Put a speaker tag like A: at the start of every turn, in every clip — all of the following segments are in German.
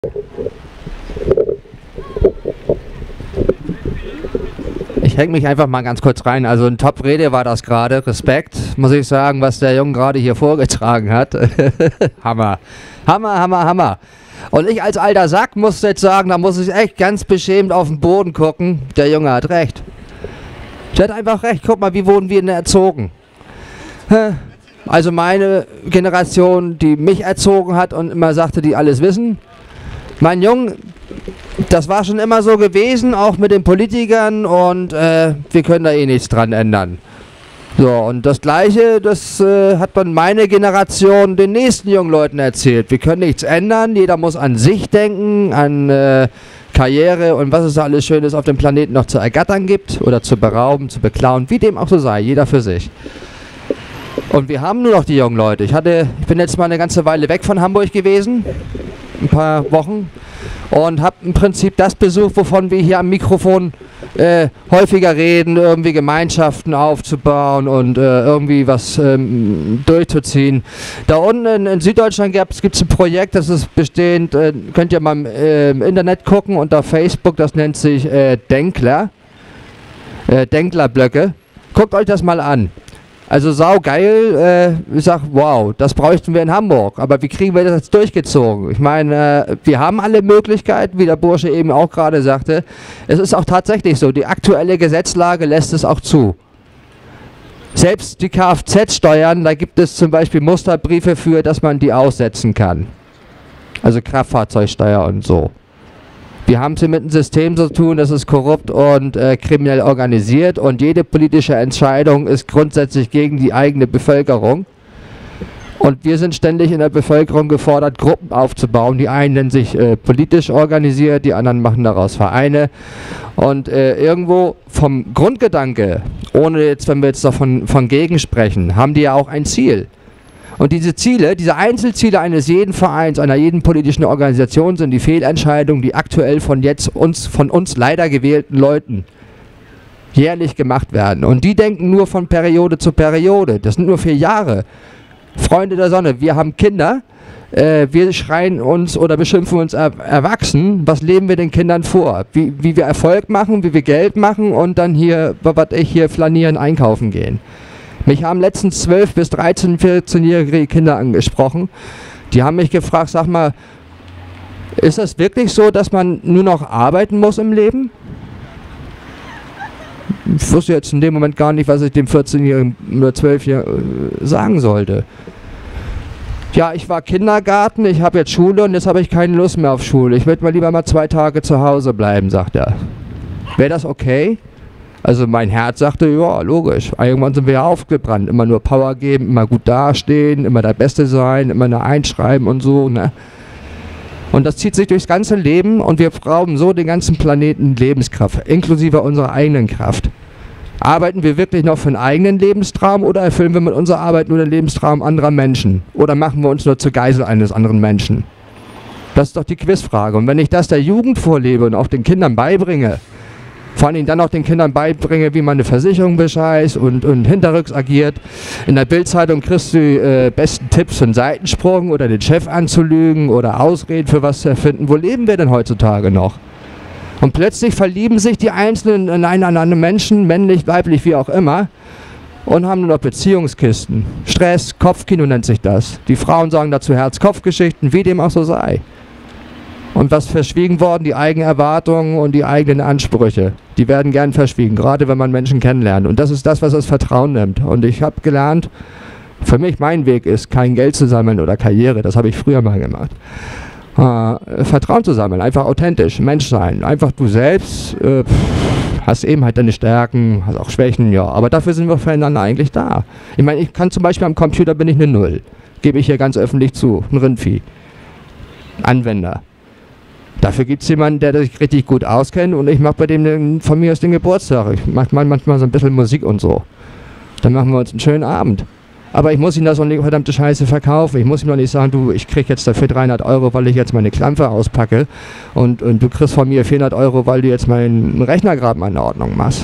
A: Ich hänge mich einfach mal ganz kurz rein. Also ein Top-Rede war das gerade. Respekt, muss ich sagen, was der Junge gerade hier vorgetragen hat. Hammer. Hammer, Hammer, Hammer. Und ich als alter Sack muss jetzt sagen, da muss ich echt ganz beschämt auf den Boden gucken. Der Junge hat recht. Der hat einfach recht. Guck mal, wie wurden wir denn erzogen? Also meine Generation, die mich erzogen hat und immer sagte, die alles wissen. Mein Junge, das war schon immer so gewesen, auch mit den Politikern, und wir können da eh nichts dran ändern. So, und das Gleiche, das hat man meine Generation den nächsten jungen Leuten erzählt. Wir können nichts ändern, jeder muss an sich denken, an Karriere und was es da alles Schönes auf dem Planeten noch zu ergattern gibt oder zu berauben, zu beklauen, wie dem auch so sei, jeder für sich. Und wir haben nur noch die jungen Leute. Ich bin jetzt mal eine ganze Weile weg von Hamburg gewesen, ein paar Wochen, und habe im Prinzip das besucht, wovon wir hier am Mikrofon häufiger reden, irgendwie Gemeinschaften aufzubauen und irgendwie was durchzuziehen. Da unten in Süddeutschland gibt es ein Projekt, das ist bestehend, könnt ihr mal im Internet gucken, unter Facebook, das nennt sich Denkler, Denklerblöcke. Guckt euch das mal an. Also saugeil, ich sag, wow, das bräuchten wir in Hamburg, aber wie kriegen wir das jetzt durchgezogen? Ich meine, wir haben alle Möglichkeiten, wie der Bursche eben auch gerade sagte. Es ist auch tatsächlich so, die aktuelle Gesetzlage lässt es auch zu. Selbst die Kfz-Steuern, da gibt es zum Beispiel Musterbriefe für, dass man die aussetzen kann. Also Kraftfahrzeugsteuer und so. Wir haben es hier mit einem System zu tun, das ist korrupt und kriminell organisiert, und jede politische Entscheidung ist grundsätzlich gegen die eigene Bevölkerung. Und wir sind ständig in der Bevölkerung gefordert, Gruppen aufzubauen. Die einen nennen sich politisch organisiert, die anderen machen daraus Vereine. Und irgendwo vom Grundgedanke, ohne jetzt, wenn wir jetzt davon gegen sprechen, haben die ja auch ein Ziel. Und diese Ziele, diese Einzelziele eines jeden Vereins, einer jeden politischen Organisation sind die Fehlentscheidungen, die aktuell von uns leider gewählten Leuten jährlich gemacht werden. Und die denken nur von Periode zu Periode. Das sind nur 4 Jahre. Freunde der Sonne, wir haben Kinder, wir schreien uns oder beschimpfen uns erwachsen. Was leben wir den Kindern vor? Wie wir Erfolg machen, wie wir Geld machen und dann hier, was ich hier flanieren, einkaufen gehen. Mich haben letztens 12- bis 13-, 14-jährige Kinder angesprochen. Die haben mich gefragt, sag mal, ist das wirklich so, dass man nur noch arbeiten muss im Leben? Ich wusste jetzt in dem Moment gar nicht, was ich dem 14-jährigen oder 12-jährigen sagen sollte. Ja, ich war Kindergarten, ich habe jetzt Schule und jetzt habe ich keine Lust mehr auf Schule. Ich würde mal lieber mal 2 Tage zu Hause bleiben, sagt er. Wäre das okay? Also mein Herz sagte, ja, logisch. Irgendwann sind wir ja aufgebrannt. Immer nur Power geben, immer gut dastehen, immer der Beste sein, immer nur einschreiben und so, ne? Und das zieht sich durchs ganze Leben und wir brauchen so den ganzen Planeten Lebenskraft, inklusive unserer eigenen Kraft. Arbeiten wir wirklich noch für einen eigenen Lebenstraum oder erfüllen wir mit unserer Arbeit nur den Lebenstraum anderer Menschen? Oder machen wir uns nur zur Geisel eines anderen Menschen? Das ist doch die Quizfrage. Und wenn ich das der Jugend vorlebe und auch den Kindern beibringe, vor allem dann auch den Kindern beibringe, wie man eine Versicherung bescheißt und hinterrücks agiert. In der Bild-Zeitung kriegst du die besten Tipps für einen Seitensprung oder den Chef anzulügen oder Ausreden für was zu erfinden. Wo leben wir denn heutzutage noch? Und plötzlich verlieben sich die Einzelnen in einen anderen Menschen, männlich, weiblich, wie auch immer, und haben nur noch Beziehungskisten. Stress, Kopfkino nennt sich das. Die Frauen sagen dazu Herz-Kopf-Geschichten, wie dem auch so sei. Und was verschwiegen worden? Die eigenen Erwartungen und die eigenen Ansprüche. Die werden gern verschwiegen, gerade wenn man Menschen kennenlernt. Und das ist das, was das Vertrauen nimmt. Und ich habe gelernt, für mich mein Weg ist, kein Geld zu sammeln oder Karriere. Das habe ich früher mal gemacht. Vertrauen zu sammeln, einfach authentisch, Mensch sein. Einfach du selbst, hast eben halt deine Stärken, hast auch Schwächen, ja. Aber dafür sind wir füreinander eigentlich da. Ich meine, ich kann zum Beispiel am Computer bin ich eine Null. Gebe ich hier ganz öffentlich zu. Ein Rindvieh. Anwender. Dafür gibt es jemanden, der sich richtig gut auskennt, und ich mache bei dem von mir aus den Geburtstag. Ich mache manchmal so ein bisschen Musik und so. Dann machen wir uns einen schönen Abend. Aber ich muss ihm das auch nicht verdammte Scheiße verkaufen. Ich muss ihm doch nicht sagen, du, ich krieg jetzt dafür 300 €, weil ich jetzt meine Klampe auspacke, und du kriegst von mir 400 €, weil du jetzt meinen Rechner gerade mal in Ordnung machst.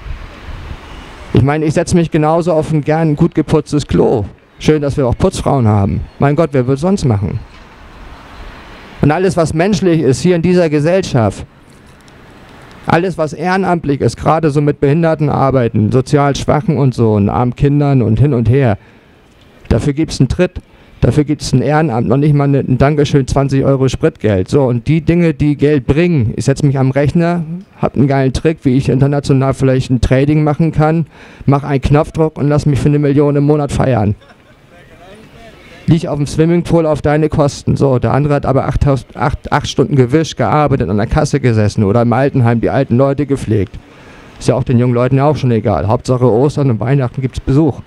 A: Ich meine, ich setze mich genauso auf ein gern gut geputztes Klo. Schön, dass wir auch Putzfrauen haben. Mein Gott, wer würde sonst machen? Und alles, was menschlich ist hier in dieser Gesellschaft, alles, was ehrenamtlich ist, gerade so mit Behinderten arbeiten, sozial Schwachen und so, und armen Kindern und hin und her, dafür gibt es einen Tritt, dafür gibt es ein Ehrenamt, noch nicht mal ein Dankeschön, 20 Euro Spritgeld. So, und die Dinge, die Geld bringen, ich setze mich am Rechner, habe einen geilen Trick, wie ich international vielleicht ein Trading machen kann, mache einen Knopfdruck und lass mich für 1 Million im Monat feiern. Lieg auf dem Swimmingpool auf deine Kosten. So, der andere hat aber 8 Stunden gewischt, gearbeitet, an der Kasse gesessen oder im Altenheim die alten Leute gepflegt. Ist ja auch den jungen Leuten ja auch schon egal. Hauptsache Ostern und Weihnachten gibt es Besuch.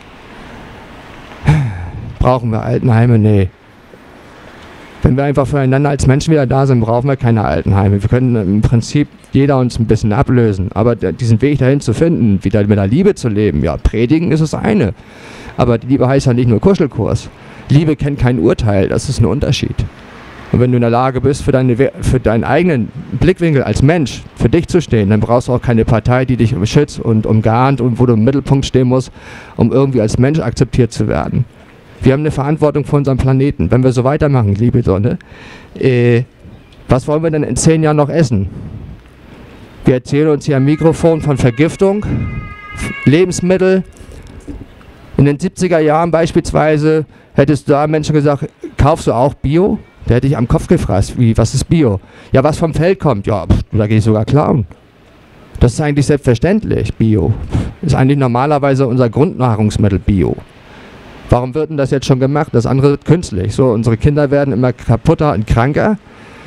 A: Brauchen wir Altenheime? Nee. Wenn wir einfach füreinander als Menschen wieder da sind, brauchen wir keine Altenheime. Wir können im Prinzip jeder uns ein bisschen ablösen. Aber diesen Weg dahin zu finden, wieder mit der Liebe zu leben, ja, predigen ist das eine. Aber die Liebe heißt ja nicht nur Kuschelkurs. Liebe kennt kein Urteil, das ist ein Unterschied. Und wenn du in der Lage bist, für deinen eigenen Blickwinkel als Mensch, für dich zu stehen, dann brauchst du auch keine Partei, die dich schützt und umgarnt und wo du im Mittelpunkt stehen musst, um irgendwie als Mensch akzeptiert zu werden. Wir haben eine Verantwortung für unseren Planeten. Wenn wir so weitermachen, liebe Sonne, was wollen wir denn in 10 Jahren noch essen? Wir erzählen uns hier am Mikrofon von Vergiftung, Lebensmittel. In den 70er Jahren beispielsweise hättest du da Menschen gesagt, kaufst du auch Bio? Der hätte ich am Kopf gefragt, was ist Bio? Ja, was vom Feld kommt, ja, da gehe ich sogar klauen. Das ist eigentlich selbstverständlich, Bio. Ist eigentlich normalerweise unser Grundnahrungsmittel, Bio. Warum wird denn das jetzt schon gemacht? Das andere wird künstlich. So, unsere Kinder werden immer kaputter und kranker.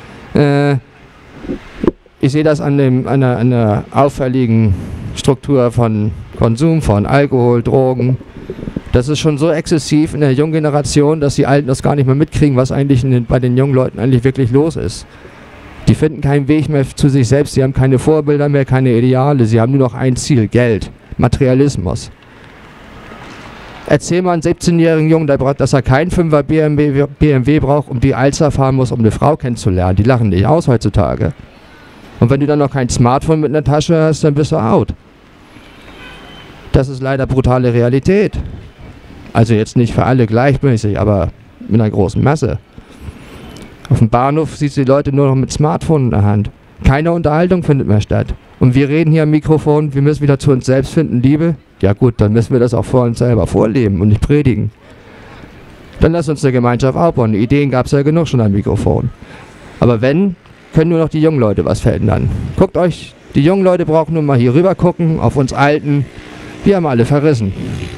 A: Ich sehe das an der auffälligen Struktur von Konsum, von Alkohol, Drogen. Das ist schon so exzessiv in der jungen Generation, dass die Alten das gar nicht mehr mitkriegen, was eigentlich bei den jungen Leuten eigentlich wirklich los ist. Die finden keinen Weg mehr zu sich selbst, sie haben keine Vorbilder mehr, keine Ideale, sie haben nur noch ein Ziel, Geld, Materialismus. Erzähl mal einen 17-jährigen Jungen, dass er keinen 5er BMW braucht, um die Alster fahren muss, um eine Frau kennenzulernen. Die lachen dich aus heutzutage. Und wenn du dann noch kein Smartphone mit in der Tasche hast, dann bist du out. Das ist leider brutale Realität. Also jetzt nicht für alle gleichmäßig, aber mit einer großen Masse. Auf dem Bahnhof siehst du die Leute nur noch mit Smartphone in der Hand. Keine Unterhaltung findet mehr statt. Und wir reden hier am Mikrofon, wir müssen wieder zu uns selbst finden, Liebe. Ja gut, dann müssen wir das auch vor uns selber vorleben und nicht predigen. Dann lass uns eine Gemeinschaft aufbauen. Ideen gab es ja genug schon am Mikrofon. Aber wenn, können nur noch die jungen Leute was verändern. Guckt euch, die jungen Leute brauchen nur mal hier rüber gucken, auf uns Alten. Wir haben alle verrissen.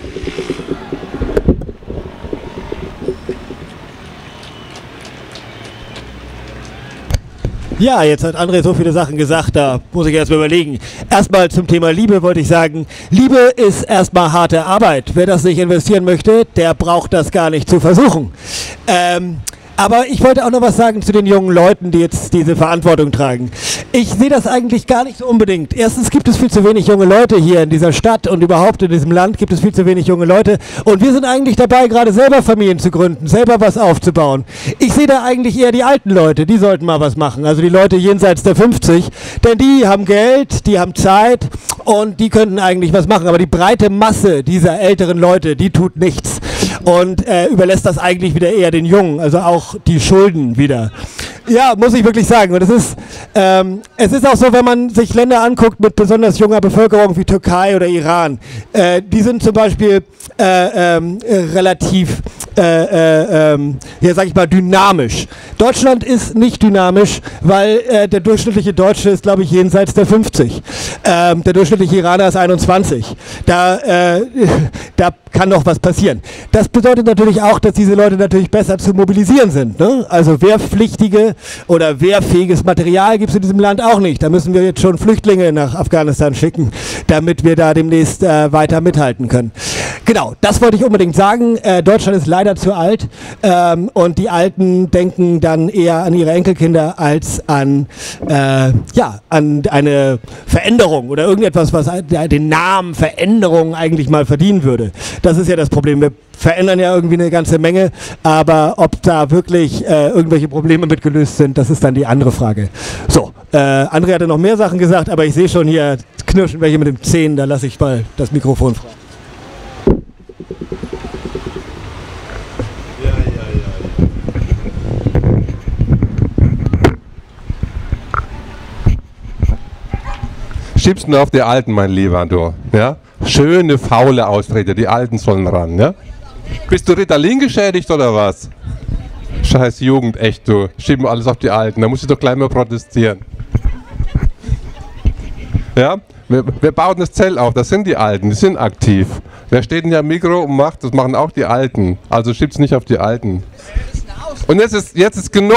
B: Ja, jetzt hat André so viele Sachen gesagt, da muss ich erst mal überlegen. Erstmal zum Thema Liebe wollte ich sagen, Liebe ist erstmal harte Arbeit. Wer das nicht investieren möchte, der braucht das gar nicht zu versuchen. Aber ich wollte auch noch was sagen zu den jungen Leuten, die jetzt diese Verantwortung tragen. Ich sehe das eigentlich gar nicht so unbedingt. Erstens gibt es viel zu wenig junge Leute hier in dieser Stadt und überhaupt in diesem Land gibt es viel zu wenig junge Leute. Und wir sind eigentlich dabei, gerade selber Familien zu gründen, selber was aufzubauen. Ich sehe da eigentlich eher die alten Leute, die sollten mal was machen. Also die Leute jenseits der 50, denn die haben Geld, die haben Zeit und die könnten eigentlich was machen. Aber die breite Masse dieser älteren Leute, die tut nichts. Und überlässt das eigentlich wieder eher den Jungen, also auch die Schulden wieder. Ja, muss ich wirklich sagen. Und es ist auch so, wenn man sich Länder anguckt mit besonders junger Bevölkerung wie Türkei oder Iran, die sind zum Beispiel relativ, sag ich mal, dynamisch. Deutschland ist nicht dynamisch, weil der durchschnittliche Deutsche ist, glaube ich, jenseits der 50. Der durchschnittliche Iraner ist 21. Da kann noch was passieren. Das bedeutet natürlich auch, dass diese Leute natürlich besser zu mobilisieren sind. Ne? Also wehrpflichtige oder wehrfähiges Material gibt es in diesem Land auch nicht. Da müssen wir jetzt schon Flüchtlinge nach Afghanistan schicken, damit wir da demnächst weiter mithalten können. Genau, das wollte ich unbedingt sagen. Deutschland ist leider zu alt und die Alten denken dann eher an ihre Enkelkinder als an eine Veränderung oder irgendetwas, was den Namen Veränderung eigentlich mal verdienen würde. Das ist ja das Problem. Wir verändern ja irgendwie eine ganze Menge, aber ob da wirklich irgendwelche Probleme mit gelöst sind, das ist dann die andere Frage. So, André hatte noch mehr Sachen gesagt, aber ich sehe schon hier knirschen welche mit dem Zehen, da lasse ich mal das Mikrofon frei.
C: schiebst nur auf die Alten, mein Lieber, du. Ja? Schöne, faule Ausrede, die Alten sollen ran. Ja? Bist du Ritalin geschädigt oder was? Scheiß Jugend, echt, du. Schieben alles auf die Alten, da musst du doch gleich mal protestieren. Ja? Wir bauen das Zelt auf, das sind die Alten, die sind aktiv. Wer steht denn hier am Mikro und macht, das machen auch die Alten. Also schieb's nicht auf die Alten. Und jetzt ist genug.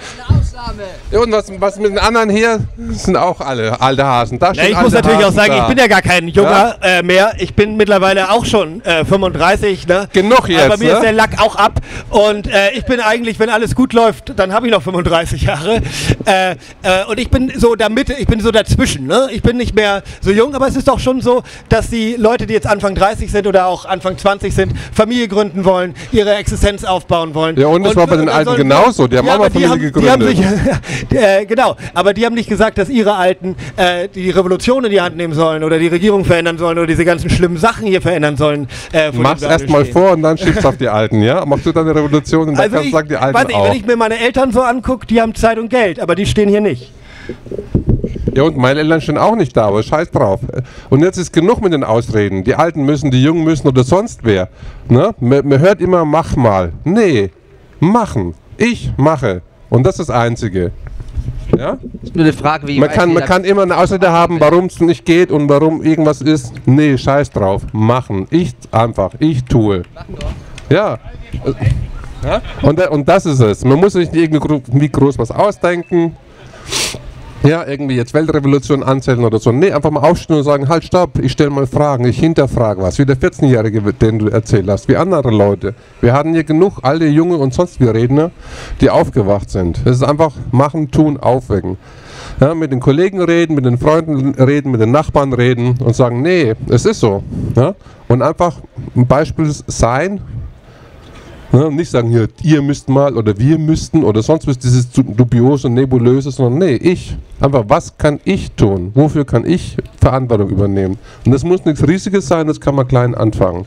C: Ja, und was mit den anderen hier, sind auch alle alte Hasen. Da
B: ich muss natürlich auch sagen, ich bin ja gar kein Junger mehr. Ich bin mittlerweile auch schon 35. Ne?
C: Genug jetzt.
B: Aber mir ist der Lack auch ab. Und ich bin eigentlich, wenn alles gut läuft, dann habe ich noch 35 Jahre. Und ich bin so da Mitte, ich bin so dazwischen. Ne? Ich bin nicht mehr so jung, aber es ist doch schon so, dass die Leute, die jetzt Anfang 30 sind oder auch Anfang 20 sind, Familie gründen wollen, ihre Existenz aufbauen wollen.
C: Ja, und das war bei den Alten genauso. Die haben auch mal Familie gegründet.
B: Genau, aber die haben nicht gesagt, dass ihre Alten die Revolution in die Hand nehmen sollen oder die Regierung verändern sollen oder diese ganzen schlimmen Sachen hier verändern sollen.
C: Mach's erstmal vor und dann schiebst auf die Alten, ja? Machst du dann eine Revolution und dann kannst du sagen, die Alten
B: weiß nicht,
C: auch.
B: Wenn ich mir meine Eltern so angucke, die haben Zeit und Geld, aber die stehen hier nicht.
C: Ja, und meine Eltern stehen auch nicht da, aber scheiß drauf. Und jetzt ist genug mit den Ausreden. Die Alten müssen, die Jungen müssen oder sonst wer. Ne? Man hört immer, mach mal. Nee, machen. Ich mache. Und das ist das Einzige. Ja?
A: Ist nur eine Frage, wie
C: man kann immer eine Ausrede haben, warum es nicht geht und warum irgendwas ist. Nee, scheiß drauf. Machen. Ich tue. Ja. Ja? Und das ist es. Man muss sich nicht irgendwie groß was ausdenken. Ja, irgendwie jetzt Weltrevolution anzählen oder so. Nee, einfach mal aufstehen und sagen, halt, stopp, ich stelle mal Fragen, ich hinterfrage was. Wie der 14-Jährige, den du erzählt hast, wie andere Leute. Wir hatten hier genug alte, junge und sonst wie Redner, die aufgewacht sind. Es ist einfach machen, tun, aufwecken. Ja, mit den Kollegen reden, mit den Freunden reden, mit den Nachbarn reden und sagen, nee, es ist so. Ja? Und einfach ein Beispiel sein. Ja, nicht sagen, hier, ihr müsst mal oder wir müssten oder sonst was, dieses dubiose, nebulöse, sondern nee, ich. Einfach, was kann ich tun? Wofür kann ich Verantwortung übernehmen? Und das muss nichts Riesiges sein, das kann man klein anfangen.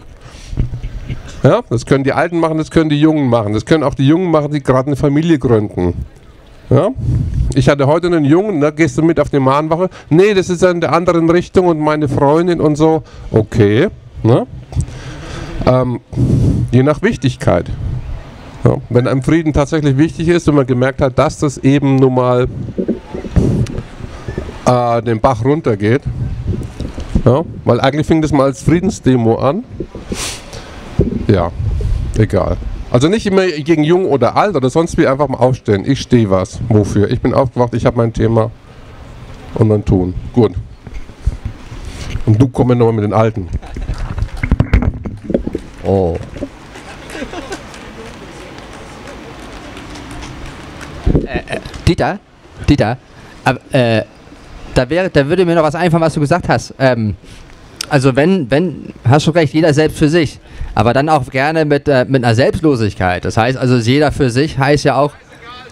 C: Ja, das können die Alten machen, das können die Jungen machen. Das können auch die Jungen machen, die gerade eine Familie gründen. Ja? Ich hatte heute einen Jungen, da gehst du mit auf die Mahnwache. Nee, das ist in der anderen Richtung und meine Freundin und so. Okay, ne? Je nach Wichtigkeit. Ja, wenn einem Frieden tatsächlich wichtig ist und man gemerkt hat, dass das eben nun mal den Bach runtergeht, ja, weil eigentlich fing das mal als Friedensdemo an. Ja, egal. Also nicht immer gegen jung oder alt oder sonst wie, einfach mal aufstehen. Ich stehe was. Wofür? Ich bin aufgewacht, ich habe mein Thema und dann tun. Gut. Und du kommst nochmal mit den Alten.
A: Oh. Dieter, da würde mir noch was einfallen, was du gesagt hast. Also hast du recht, jeder selbst für sich, aber dann auch gerne mit einer Selbstlosigkeit. Das heißt also, jeder für sich heißt ja auch,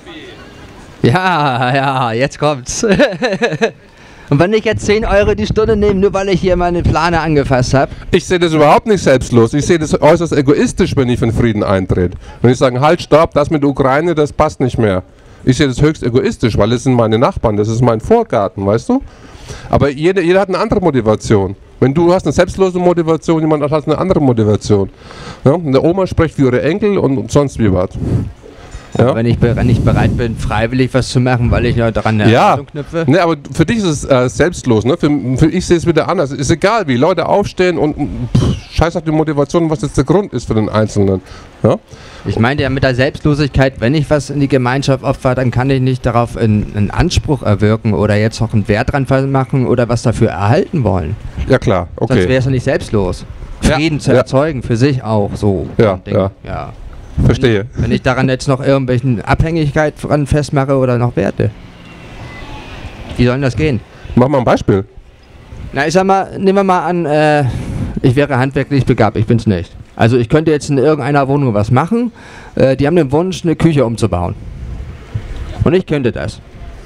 A: ja, jetzt kommt's. Und wenn ich jetzt 10 Euro die Stunde nehme, nur weil ich hier meine Plane angefasst habe?
C: Ich sehe das überhaupt nicht selbstlos. Ich sehe das äußerst egoistisch, wenn ich für den Frieden eintrete. Wenn ich sage, halt, stopp, das mit der Ukraine, das passt nicht mehr. Ich sehe das höchst egoistisch, weil es sind meine Nachbarn, das ist mein Vorgarten, weißt du? Aber jeder hat eine andere Motivation. Wenn du hast eine selbstlose Motivation, jemand hat eine andere Motivation. Ja? Eine Oma spricht für ihre Enkel und sonst wie was. Ja.
A: Wenn ich bereit bin, freiwillig was zu machen, weil ich ja daran eine Erwartung knüpfe.
C: Ne, aber für dich ist es selbstlos. Ne? Für ich sehe es wieder anders. Ist egal, wie Leute aufstehen und scheiß auf die Motivation, was jetzt der Grund ist für den Einzelnen. Ja?
A: Ich meinte ja mit der Selbstlosigkeit, wenn ich was in die Gemeinschaft opfer, dann kann ich nicht darauf einen Anspruch erwirken oder jetzt noch einen Wert dran machen oder was dafür erhalten wollen.
C: Ja klar, okay.
A: Sonst wäre es ja nicht selbstlos. Frieden zu erzeugen, für sich auch so.
C: Ja. Verstehe.
A: Wenn ich daran jetzt noch irgendwelchen Abhängigkeit dran festmache oder noch Werte. Wie soll denn das gehen?
C: Mach mal ein Beispiel.
A: Na, ich sag mal, nehmen wir mal an, ich wäre handwerklich begabt, ich bin's nicht. Also ich könnte jetzt in irgendeiner Wohnung was machen, die haben den Wunsch, eine Küche umzubauen. Und ich könnte das.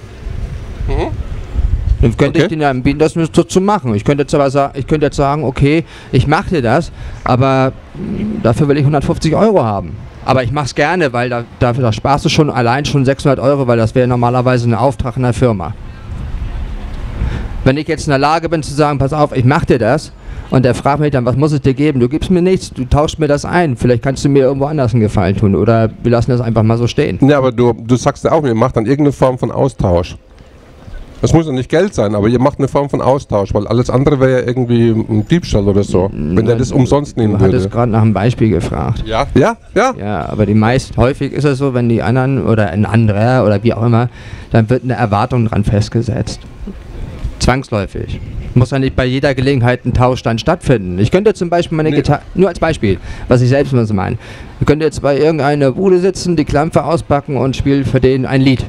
A: Dann könnte ich denen ja anbieten, das zu machen. Ich könnte jetzt sagen, okay, ich mache dir das, aber dafür will ich 150 Euro haben. Aber ich mache es gerne, weil da sparst du allein schon 600 Euro, weil das wäre normalerweise ein Auftrag in der Firma. Wenn ich jetzt in der Lage bin zu sagen, pass auf, ich mach dir das, und er fragt mich dann, was muss es dir geben? Du gibst mir nichts, du tauschst mir das ein. Vielleicht kannst du mir irgendwo anders einen Gefallen tun oder wir lassen das einfach mal so stehen.
C: Ja, aber du sagst ja auch, ihr macht dann irgendeine Form von Austausch. Das muss ja nicht Geld sein, aber ihr macht eine Form von Austausch, weil alles andere wäre ja irgendwie ein Diebstahl oder so, wenn der das umsonst nehmen würde.
A: Du hattest gerade nach einem Beispiel gefragt.
C: Ja.
A: Ja, aber häufig ist es so, wenn die anderen oder ein anderer oder wie auch immer, dann wird eine Erwartung dran festgesetzt. Zwangsläufig. Muss ja nicht bei jeder Gelegenheit ein Tausch dann stattfinden. Ich könnte zum Beispiel meine Gitarre, nur als Beispiel, was ich selbst mal so meine, ich könnte jetzt bei irgendeiner Bude sitzen, die Klampfe auspacken und spiele für den ein Lied.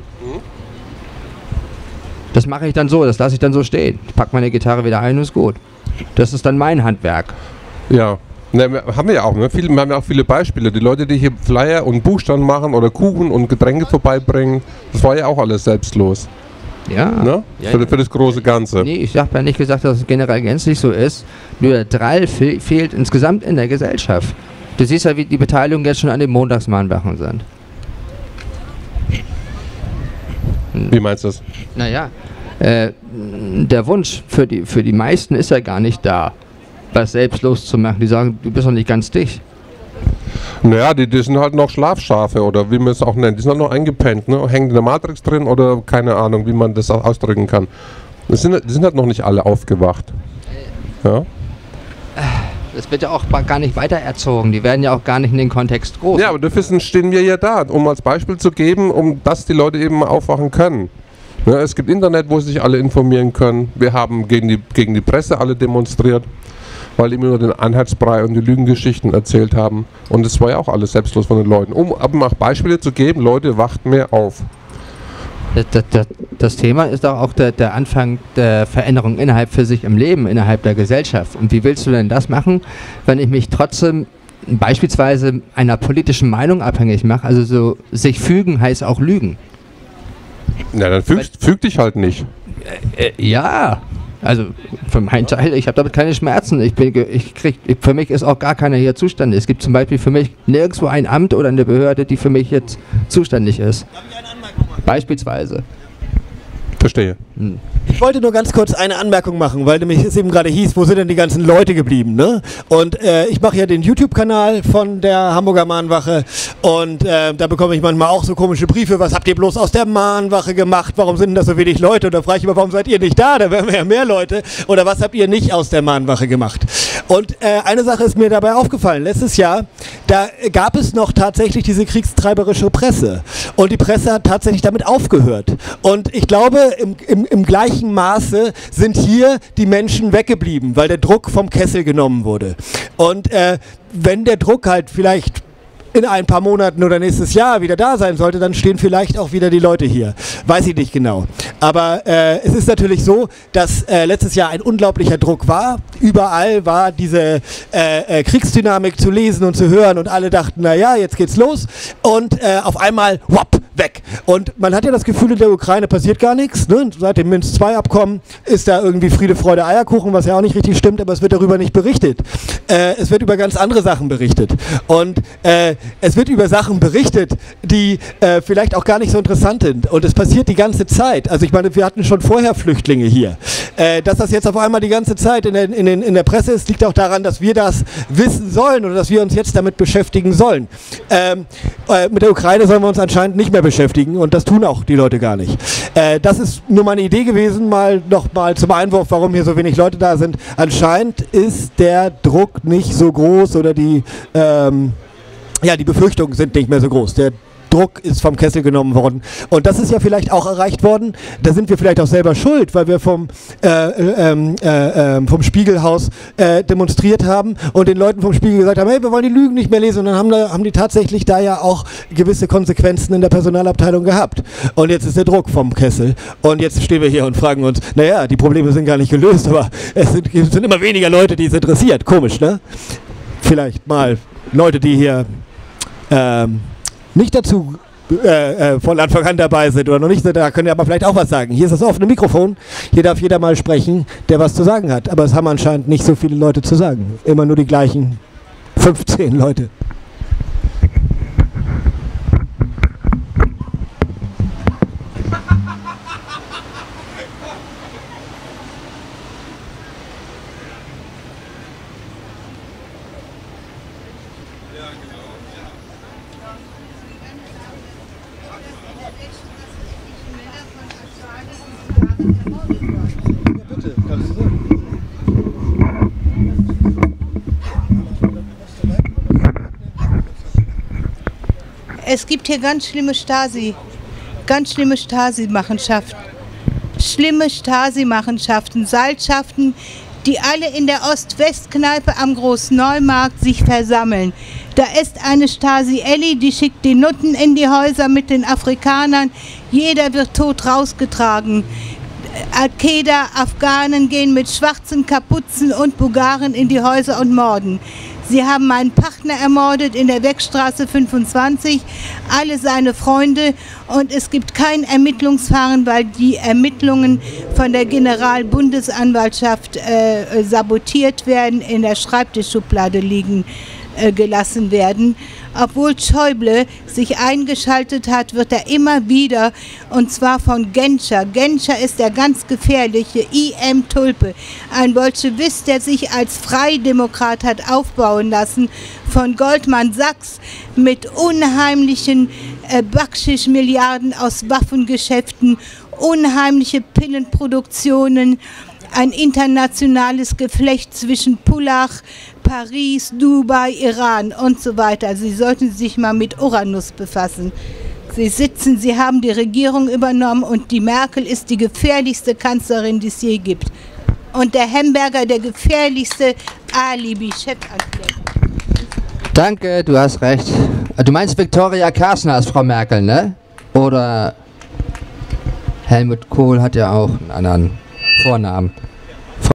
A: Das mache ich dann so, das lasse ich dann so stehen. Ich packe meine Gitarre wieder ein und ist gut. Das ist dann mein Handwerk.
C: Ja. Ne, haben wir ja auch, ne? Wir haben ja auch viele Beispiele. Die Leute, die hier Flyer und Buchstaben machen oder Kuchen und Getränke vorbeibringen, das war ja auch alles selbstlos.
A: Ja.
C: Ne?
A: Ja,
C: für das große Ganze.
A: Nee, ich habe ja nicht gesagt, dass es generell gänzlich so ist. Nur der Drall fehlt insgesamt in der Gesellschaft. Du siehst ja, wie die Beteiligung jetzt schon an den Montagsmahnwachen sind.
C: Wie meinst du das?
A: Naja, der Wunsch für die meisten ist ja gar nicht da, was selbstlos zu machen. Die sagen, du bist doch nicht ganz dicht.
C: Naja, die sind halt noch Schlafschafe oder wie man es auch nennt. Die sind halt noch eingepennt, ne? Hängen in der Matrix drin oder keine Ahnung, wie man das auch ausdrücken kann. Die sind halt noch nicht alle aufgewacht. Ja?
A: Das wird ja auch gar nicht weiter erzogen. Die werden ja auch gar nicht in den Kontext groß.
C: Ja, aber dafür stehen wir ja da, um als Beispiel zu geben, um dass die Leute eben mal aufwachen können. Ja, es gibt Internet, wo sich alle informieren können. Wir haben gegen die Presse alle demonstriert, weil die immer nur den Einheitsbrei und die Lügengeschichten erzählt haben. Und das war ja auch alles selbstlos von den Leuten. Um aber auch Beispiele zu geben, Leute, wacht mehr auf.
A: Das Thema ist doch auch der Anfang der Veränderung innerhalb für sich im Leben, innerhalb der Gesellschaft. Und wie willst du denn das machen, wenn ich mich trotzdem beispielsweise einer politischen Meinung abhängig mache? Also so sich fügen heißt auch lügen.
C: Ja, dann füg dich halt nicht.
A: Ja, also für meinen Teil, ich habe damit keine Schmerzen. Für mich ist auch gar keiner hier zuständig. Es gibt zum Beispiel für mich nirgendwo ein Amt oder eine Behörde, die für mich jetzt zuständig ist. Beispielsweise.
C: Verstehe.
B: Ich wollte nur ganz kurz eine Anmerkung machen, weil nämlich es eben gerade hieß, wo sind denn die ganzen Leute geblieben, ne? Und ich mache ja den YouTube-Kanal von der Hamburger Mahnwache und da bekomme ich manchmal auch so komische Briefe, was habt ihr bloß aus der Mahnwache gemacht, warum sind denn da so wenig Leute? Oder frage ich immer, warum seid ihr nicht da wären wir ja mehr Leute. Oder was habt ihr nicht aus der Mahnwache gemacht? Und eine Sache ist mir dabei aufgefallen, letztes Jahr, da gab es noch tatsächlich diese kriegstreiberische Presse und die Presse hat tatsächlich damit aufgehört. Und ich glaube, im gleichen Maße sind hier die Menschen weggeblieben, weil der Druck vom Kessel genommen wurde. Und wenn der Druck halt vielleicht in ein paar Monaten oder nächstes Jahr wieder da sein sollte, dann stehen vielleicht auch wieder die Leute hier. Weiß ich nicht genau. Aber es ist natürlich so, dass letztes Jahr ein unglaublicher Druck war. Überall war diese Kriegsdynamik zu lesen und zu hören und alle dachten, naja, jetzt geht's los. Und auf einmal, whopp, weg. Und man hat ja das Gefühl, in der Ukraine passiert gar nichts. Ne? Seit dem Minsk-II-Abkommen ist da irgendwie Friede, Freude, Eierkuchen, was ja auch nicht richtig stimmt, aber es wird darüber nicht berichtet. Es wird über ganz andere Sachen berichtet. Und es wird über Sachen berichtet, die vielleicht auch gar nicht so interessant sind. Und es passiert die ganze Zeit. Also ich meine, wir hatten schon vorher Flüchtlinge hier. Dass das jetzt auf einmal die ganze Zeit in der Presse ist, liegt auch daran, dass wir das wissen sollen oder dass wir uns jetzt damit beschäftigen sollen. Mit der Ukraine sollen wir uns anscheinend nicht mehr beschäftigen und das tun auch die Leute gar nicht. Das ist nur meine Idee gewesen, noch mal zum Einwurf, warum hier so wenig Leute da sind. Anscheinend ist der Druck nicht so groß oder die Befürchtungen sind nicht mehr so groß. Der Druck ist vom Kessel genommen worden. Und das ist ja vielleicht auch erreicht worden. Da sind wir vielleicht auch selber schuld, weil wir vom Spiegelhaus demonstriert haben und den Leuten vom Spiegel gesagt haben, hey, wir wollen die Lügen nicht mehr lesen. Und dann haben die tatsächlich da ja auch gewisse Konsequenzen in der Personalabteilung gehabt. Und jetzt ist der Druck vom Kessel. Und jetzt stehen wir hier und fragen uns, naja, die Probleme sind gar nicht gelöst, aber es sind immer weniger Leute, die es interessiert. Komisch, ne? Vielleicht mal Leute, die hier nicht dazu von Anfang an dabei sind oder noch nicht da, können ja aber vielleicht auch was sagen. Hier ist das offene Mikrofon, hier darf jeder mal sprechen, der was zu sagen hat. Aber es haben anscheinend nicht so viele Leute zu sagen. Immer nur die gleichen 15 Leute.
D: Es gibt hier ganz schlimme Stasi-Machenschaften. Schlimme Stasi-Machenschaften, Seilschaften, die alle in der Ost-West-Kneipe am Großneumarkt sich versammeln. Da ist eine Stasi-Elli, die schickt die Nutten in die Häuser mit den Afrikanern. Jeder wird tot rausgetragen. Al-Qaida, Afghanen gehen mit schwarzen Kapuzen und Bulgaren in die Häuser und morden. Sie haben meinen Partner ermordet in der Wegstraße 25, alle seine Freunde, und es gibt kein Ermittlungsverfahren, weil die Ermittlungen von der Generalbundesanwaltschaft sabotiert werden, in der Schreibtischschublade liegen gelassen werden. Obwohl Schäuble sich eingeschaltet hat, wird er immer wieder, und zwar von Genscher. Genscher ist der ganz gefährliche I.M. Tulpe, ein Bolschewist, der sich als Freidemokrat hat aufbauen lassen, von Goldman Sachs mit unheimlichen Backschisch-Milliarden aus Waffengeschäften, unheimliche Pillenproduktionen, ein internationales Geflecht zwischen Pullach, Paris, Dubai, Iran und so weiter. Sie sollten sich mal mit Uranus befassen. Sie haben die Regierung übernommen und die Merkel ist die gefährlichste Kanzlerin, die es je gibt. Und der Hemberger der gefährlichste Alibi-Chefankläger.
A: Danke, du hast recht. Du meinst Viktoria Carsten als Frau Merkel, ne? Oder Helmut Kohl hat ja auch einen anderen Vornamen.